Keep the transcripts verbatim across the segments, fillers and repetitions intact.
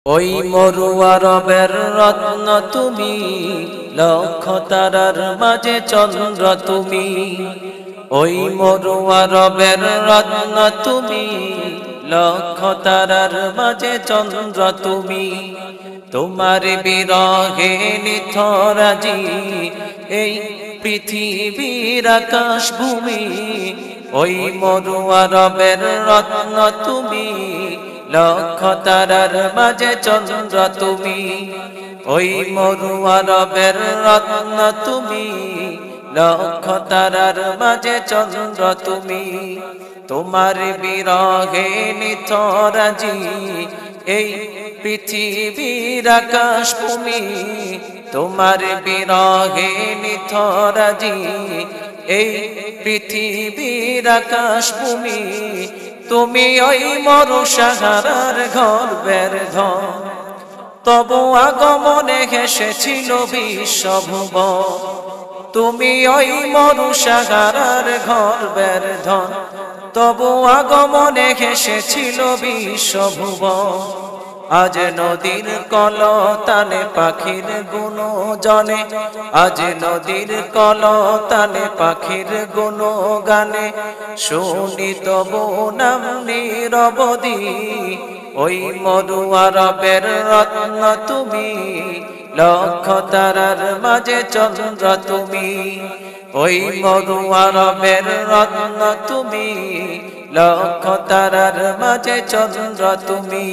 ওই মরুয়া রবের রত্ন তুমি, লক্ষ তারার মাঝে চন্দ্র তুমি। ওই মরুয়া রবের রত্ন তুমি, লক্ষ তারার মাঝে চন্দ্র তুমি। তোমার বিরহে নিথরাজি এই পৃথিবীর আকাশ ভূমি। ওই মরুয়া রবের রত্ন তুমি, লক্ষ তারার মাঝে চন্দ্র তুমি। ওই মরুয়া রবের রত্ন তুমি, লক্ষ তারার মাঝে চন্দ্র তুমি। তোমার বিরহে নিথরাজি এই পৃথিবীর আকাশ ভূমি। তোমার বিরহে নিথরাজি এই পৃথিবীর আকাশ ভূমি। তুমি ওই মরু সাহারার গর্বের ধন, তবু আগমনে হেসেছিল বিশ্বভুবন। তুমি ওই মরু সাহারার গর্বের ধন, তবু আগমনে হেসেছিল বিশ্বভুবন। আজ নদীর কলতানে পাখির গুণজনে, আজ নদীর কলতানে পাখির গুণগানে শুনি তবু নাম নিরবধি। ওই মরুয়া রবের রত্ন তুমি, লক্ষ তারার মাঝে চন্দ্র তুমি। ওই মরুয়া রবের রত্ন তুমি, লক্ষ তারার মাঝে চন্দ্র তুমি।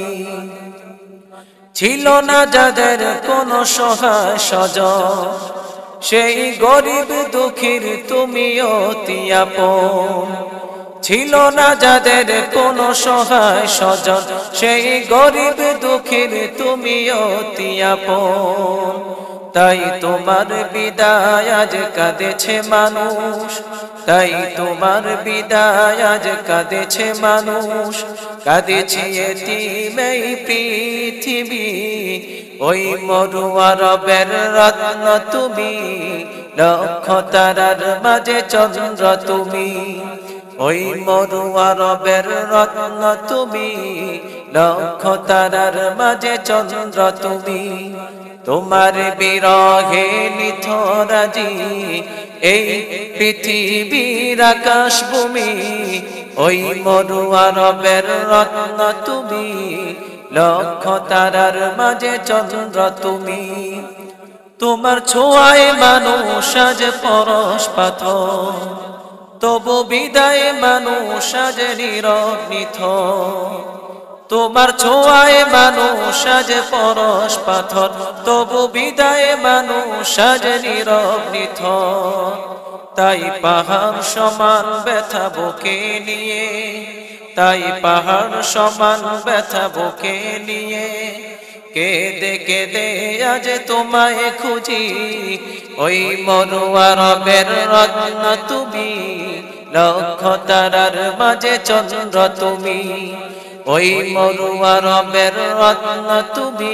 ছিল না যাদের কোন সহায় স্বজন, সেই গরিব দুঃখীর তুমি অতি আপন। ছিল না যাদের কোন সহায় স্বজন, সেই গরিব দুঃখীর তুমি অতি আপন। তাই তোমার বিদায় আজ কাঁদেছে মানুষ, তাই তোমার বিদায় আজ কাঁদেছে মানুষ। কাঁদেছি এতিম এই পৃথিবী। ওই মরুয়া রবের রত্ন তুমি, লক্ষ তারার মাঝে চন্দ্র তুমি। ওই মরুয়া রবের রত্ন তুমি, লক্ষ তারার মাঝে চন্দ্র তুমি। তোমার বিরহে নিথরাজি এই পৃথিবীর আকাশ ভূমি। ওই মরুয়া রবের রত্ন তুমি, লক্ষ তারার মাঝে চন্দ্র তুমি। তোমার ছোঁয়ায় মানুষ আজ পরশ পাথর, তবু বিদায় মানুষ আজ নীরব নিথর। তোমার ছোঁয়ায় মানুষ আজ পরশ পাথর, তবু বিদায় মানুষ আজ নীরব নিথর। তাই পাহাড় সমান ব্যথা বুকে নিয়ে, তাই পাহাড় সমান ব্যথা বুকে নিয়ে কেঁদে কেঁদে আজ তোমায় খুঁজি। ওই মরুয়া রবের রত্ন তুমি, লক্ষ তারার মাঝে চন্দ্র তুমি। ওই মরুয়া রবের রত্ন তুমি,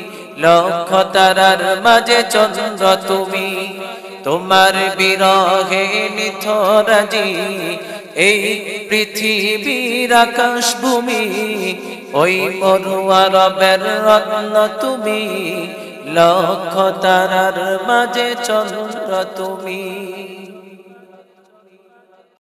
লক্ষ তারার মাঝে চন্দ্র তুমি। তোমার বিরহে নিথরাজি এই পৃথিবীর আকাশ ভূমি। ওই মরুয়া রবের রত্ন তুমি, লক্ষ তারার মাঝে চন্দ্র তুমি।